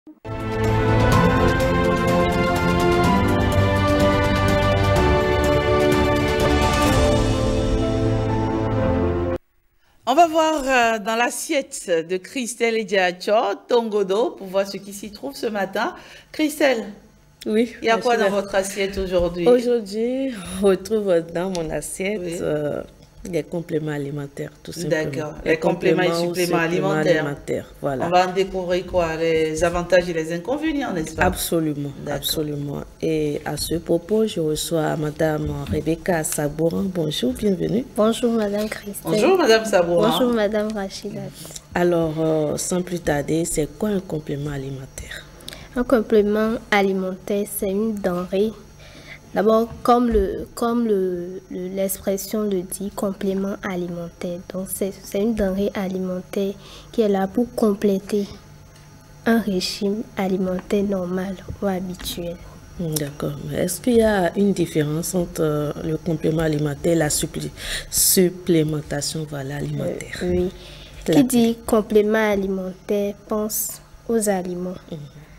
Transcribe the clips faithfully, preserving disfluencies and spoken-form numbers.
On va voir euh, dans l'assiette de Christelle Ediacho, Tongodo, pour voir ce qui s'y trouve ce matin. Christelle, oui, il y a quoi dans votre assiette aujourd'hui? Aujourd'hui, on retrouve dans mon assiette oui. euh, les compléments alimentaires, tout simplement. D'accord, les, les compléments, compléments et suppléments, suppléments alimentaires. alimentaires. Voilà. On va en découvrir quoi? Les avantages et les inconvénients, n'est-ce pas? Absolument, absolument. Et à ce propos, je reçois Madame Rebecca Sabouran. Bonjour, bienvenue. Bonjour Madame Christelle. Bonjour Madame Sabouran. Bonjour Madame Rachida. Alors, euh, sans plus tarder, c'est quoi un complément alimentaire? Un complément alimentaire, c'est une denrée. D'abord, comme le comme le l'expression le, le dit, complément alimentaire. Donc, c'est une denrée alimentaire qui est là pour compléter un régime alimentaire normal ou habituel. D'accord. Est-ce qu'il y a une différence entre euh, le complément alimentaire et la supplé supplémentation voilà, alimentaire? euh, Oui. La... Qui dit complément alimentaire pense aux aliments. Mmh.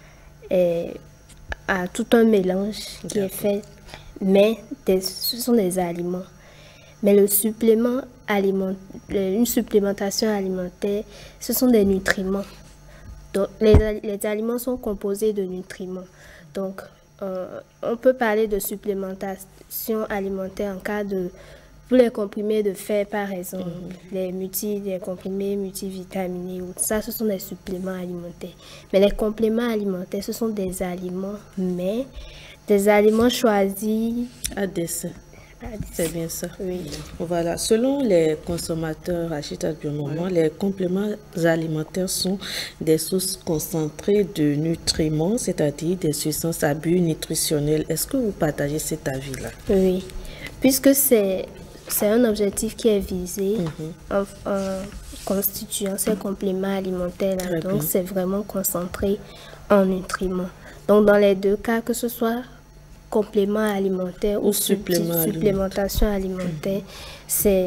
Et à tout un mélange qui est fait, mais des, ce sont des aliments. Mais le supplément alimentaire, une supplémentation alimentaire, ce sont des nutriments. Donc, les, les aliments sont composés de nutriments. Donc, euh, on peut parler de supplémentation alimentaire en cas de, pour les comprimés de fer, par exemple, mmh. les, multi, les comprimés multivitaminés, ça, ce sont des suppléments alimentaires. Mais les compléments alimentaires, ce sont des aliments, mais des aliments choisis à dessein. C'est bien ça. Oui. Voilà. Selon les consommateurs Rachida du moment, oui. les compléments alimentaires sont des sources concentrées de nutriments, c'est-à-dire des substances à but nutritionnel. Est-ce que vous partagez cet avis-là? Oui. Puisque c'est c'est un objectif qui est visé mm-hmm. en, en constituant ces compléments alimentaires. Là. Donc, c'est vraiment concentré en nutriments. Donc, dans les deux cas, que ce soit complément alimentaire ou, ou supplément supplémentation alimentaire, mmh. c'est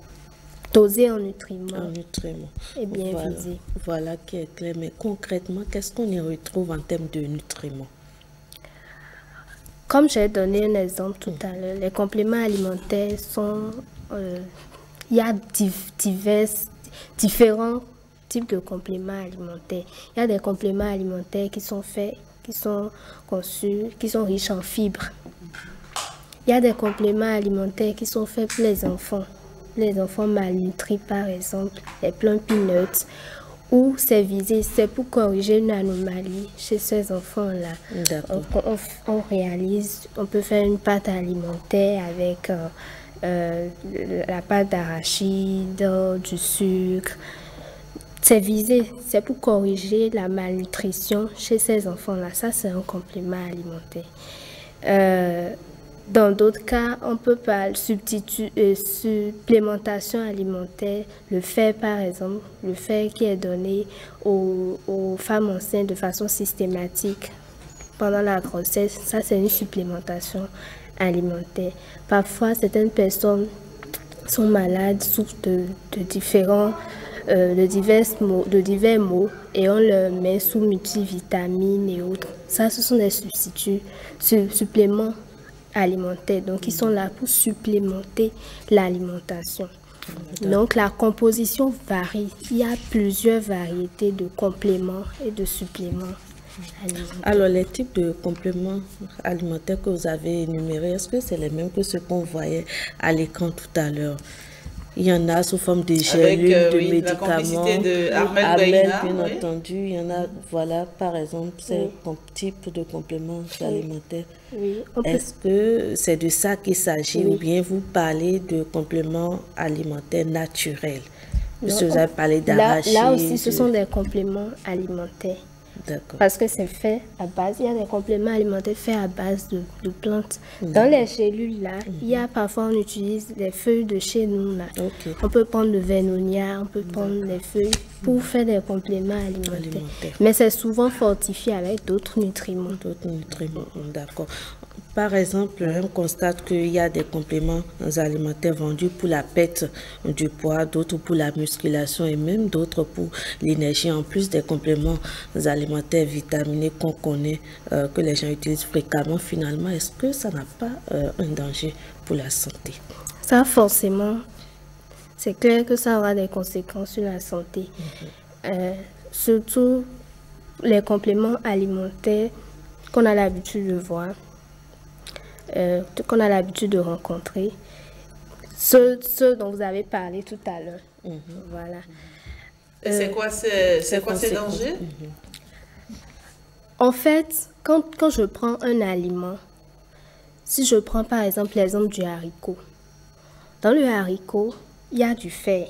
dosé en nutriments, en nutriments et bien voilà. visé. Voilà qui est clair. Mais concrètement, qu'est-ce qu'on y retrouve en termes de nutriments? Comme j'ai donné un exemple tout mmh. à l'heure, les compléments alimentaires sont... Euh, il y a divers, différents types de compléments alimentaires. Il y a des compléments alimentaires qui sont faits qui sont conçus, qui sont riches en fibres. Il y a des compléments alimentaires qui sont faits pour les enfants, les enfants malnutris par exemple, les plants peanuts, où c'est visé, c'est pour corriger une anomalie chez ces enfants-là. On, on, on réalise, on peut faire une pâte alimentaire avec euh, euh, la pâte d'arachide, du sucre. C'est visé, c'est pour corriger la malnutrition chez ces enfants-là. Ça, c'est un complément alimentaire. Euh, dans d'autres cas, on peut parler substitut, euh, supplémentation alimentaire, le fer par exemple, le fer qui est donné aux, aux femmes enceintes de façon systématique pendant la grossesse. Ça, c'est une supplémentation alimentaire. Parfois, certaines personnes sont malades, souffrent de, de différents Euh, de, divers mots, de divers mots et on le met sous multivitamines et autres. Ça, ce sont des substituts, su, suppléments alimentaires, donc ils sont là pour supplémenter l'alimentation. Donc la composition varie. Il y a plusieurs variétés de compléments et de suppléments alimentaires. Alors les types de compléments alimentaires que vous avez énumérés, est-ce que c'est les mêmes que ce qu'on voyait à l'écran tout à l'heure? Il y en a sous forme de gélules, euh, de oui, médicaments, de Armel, Armel Baïna, bien oui. entendu. Il y en a, voilà, par exemple, ces oui. types de compléments oui. alimentaires. Oui. Est-ce que c'est de ça qu'il s'agit oui. ou bien vous parlez de compléments alimentaires naturels? Parce que vous avez parlé d'arachide. Là, là aussi, ce sont des compléments alimentaires. Parce que c'est fait à base, il y a des compléments alimentaires faits à base de, de plantes. Mmh. Dans les cellules là, mmh. il y a parfois on utilise les feuilles de chez nous là. Okay. On peut prendre le vernonia, on peut prendre les feuilles pour mmh. faire des compléments alimentaires. alimentaires. Mais c'est souvent fortifié avec d'autres nutriments. D'autres nutriments, d'accord. Par exemple, on constate qu'il y a des compléments alimentaires vendus pour la perte du poids, d'autres pour la musculation et même d'autres pour l'énergie, en plus des compléments alimentaires vitaminés qu'on connaît, euh, que les gens utilisent fréquemment. Finalement, est-ce que ça n'a pas euh, un danger pour la santé? Ça, forcément, c'est clair que ça aura des conséquences sur la santé. Mm-hmm. euh, surtout les compléments alimentaires qu'on a l'habitude de voir. Euh, qu'on a l'habitude de rencontrer, ceux, ceux dont vous avez parlé tout à l'heure. Mmh. Voilà. Et c'est quoi, c'est, c'est quoi ces dangers? Mmh. En fait, quand, quand je prends un aliment, si je prends par exemple l'exemple du haricot, dans le haricot, il y a du fer.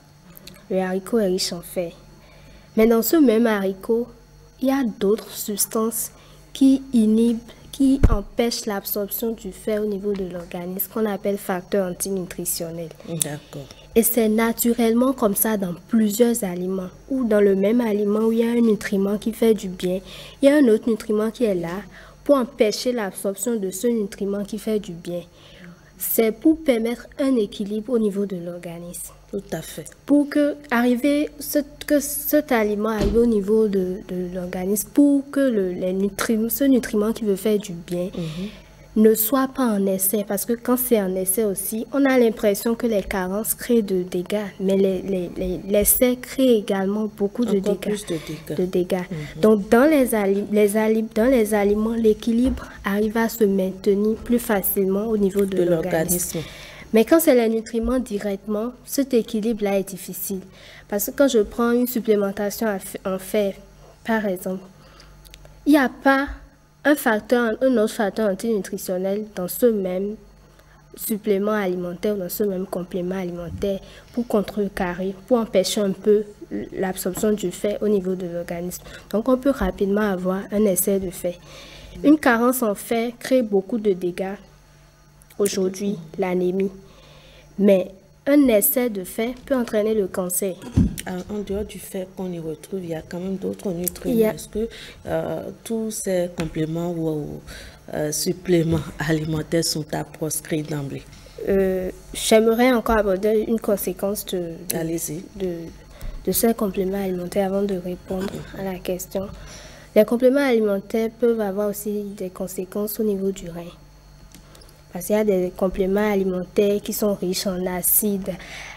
Le haricot est riche en fer. Mais dans ce même haricot, il y a d'autres substances qui inhibent qui empêche l'absorption du fer au niveau de l'organisme, qu'on appelle facteur antinutritionnel. D'accord. Et c'est naturellement comme ça dans plusieurs aliments, ou dans le même aliment où il y a un nutriment qui fait du bien, il y a un autre nutriment qui est là pour empêcher l'absorption de ce nutriment qui fait du bien. C'est pour permettre un équilibre au niveau de l'organisme. Tout à fait. Pour que, arriver, ce, que cet aliment arrive au niveau de, de l'organisme, pour que le, les nutriments, ce nutriment qui veut faire du bien mm-hmm. ne soit pas en excès. Parce que quand c'est en excès aussi, on a l'impression que les carences créent de dégâts. Mais les, les, les, l'excès crée également beaucoup de dégâts. Plus de dégâts. De dégâts. Mm-hmm. Donc, dans les, ali- les ali- dans les aliments, l'équilibre arrive à se maintenir plus facilement au niveau de, de l'organisme. l'organisme. Mais quand c'est les nutriments directement, cet équilibre-là est difficile. Parce que quand je prends une supplémentation en fer, par exemple, il n'y a pas un facteur, un autre facteur antinutritionnel dans ce même supplément alimentaire, dans ce même complément alimentaire pour contrecarrer, pour empêcher un peu l'absorption du fer au niveau de l'organisme. Donc on peut rapidement avoir un excès de fer. Une carence en fer crée beaucoup de dégâts. Aujourd'hui, l'anémie. Mais un excès de fer peut entraîner le cancer. En dehors du fer qu'on y retrouve, il y a quand même d'autres nutriments. A... Est-ce que euh, tous ces compléments ou euh, suppléments alimentaires sont à proscrire d'emblée? euh, J'aimerais encore aborder une conséquence de, de, Allez-y. de, de ces compléments alimentaires avant de répondre à la question. Les compléments alimentaires peuvent avoir aussi des conséquences au niveau du rein. Parce qu'il y a des compléments alimentaires qui sont riches en acides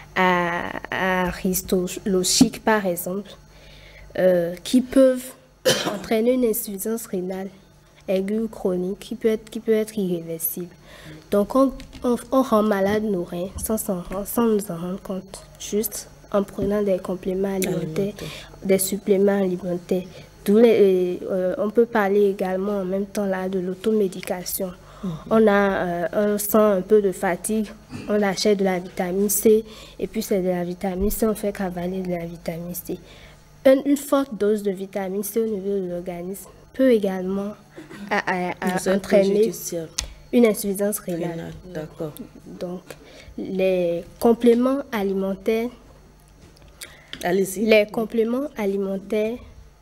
aristolochiques, par exemple, euh, qui peuvent entraîner une insuffisance rénale aiguë ou chronique qui peut être, qui peut être irréversible. Donc, on, on, on rend malade nos reins sans, sans, sans nous en rendre compte, juste en prenant des compléments alimentaires, alimentaire. des suppléments alimentaires. D'où les, euh, on peut parler également en même temps là de l'automédication. On a, euh, on sent un peu de fatigue, on achète de la vitamine C, et puis c'est de la vitamine C, on fait qu'avaler de la vitamine C. Une, une forte dose de vitamine C au niveau de l'organisme peut également à, à, à entraîner une insuffisance rénale. rénale D'accord. Donc, les compléments alimentaires, Allez-y. les compléments alimentaires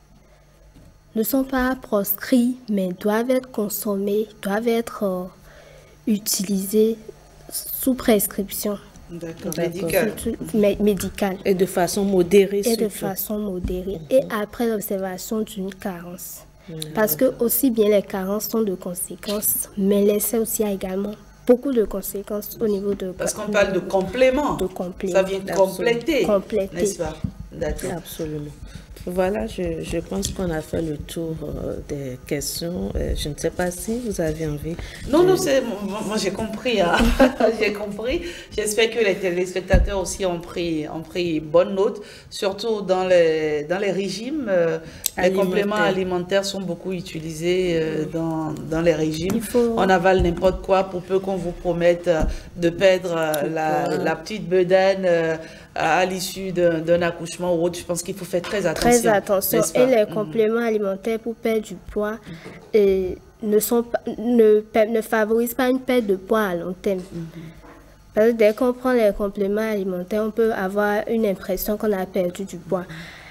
ne sont pas proscrits, mais doivent être consommés, doivent être euh, utilisés sous prescription. D'accord, médicale. Médicale. Et de façon modérée. Et surtout. de façon modérée. Mm-hmm. Et après l'observation d'une carence. Mm-hmm. Parce que aussi bien les carences sont de conséquences, mais l'excès aussi a également beaucoup de conséquences au niveau de... Parce qu'on parle de complément. De complément. Ça vient compléter. Compléter. N'est-ce pas? D'accord. Absolument. Voilà, je, je pense qu'on a fait le tour euh, des questions. Euh, je ne sais pas si vous avez envie. Non, de... non, c'est, moi, moi j'ai compris. Hein. j'ai compris. J'espère que les téléspectateurs aussi ont pris, ont pris bonne note, surtout dans les, dans les régimes. Euh, les compléments alimentaires sont beaucoup utilisés euh, dans, dans les régimes. Faut... On avale n'importe quoi pour peu qu'on vous promette de perdre euh, la, la petite bedaine. Euh, à l'issue d'un, d'un accouchement ou autre, je pense qu'il faut faire très attention. Très attention. Et les mmh. compléments alimentaires pour perdre du poids et ne, sont pas, ne, ne favorisent pas une perte de poids à long terme. Mmh. Parce que dès qu'on prend les compléments alimentaires, on peut avoir une impression qu'on a perdu du poids.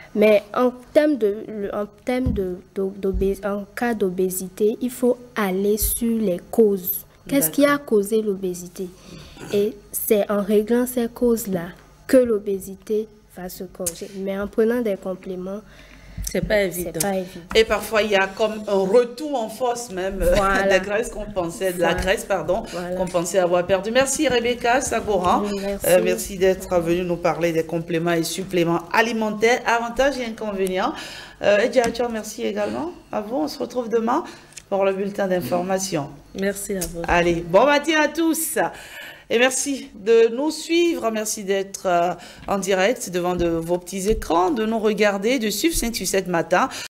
Mais en termes de, en termes de, d'obésité, en cas d'obésité, il faut aller sur les causes. Qu'est-ce qui a causé l'obésité? Et c'est en réglant ces causes-là que l'obésité va se corriger. Mais en prenant des compléments, c'est pas évident. pas évident. Et parfois, il y a comme un retour en force même voilà. de la graisse qu'on pensait, de la graisse, pardon, voilà. qu'on pensait avoir perdu. Merci Rebecca Sagoran. Oui, merci, euh, merci d'être venue nous parler des compléments et suppléments alimentaires, avantages et inconvénients. Euh, Edja, merci également. À vous, on se retrouve demain pour le bulletin d'information. Merci à vous. Allez, bon matin à tous. Et merci de nous suivre, merci d'être euh, en direct devant de vos petits écrans, de nous regarder, de suivre cinq sur sept matin.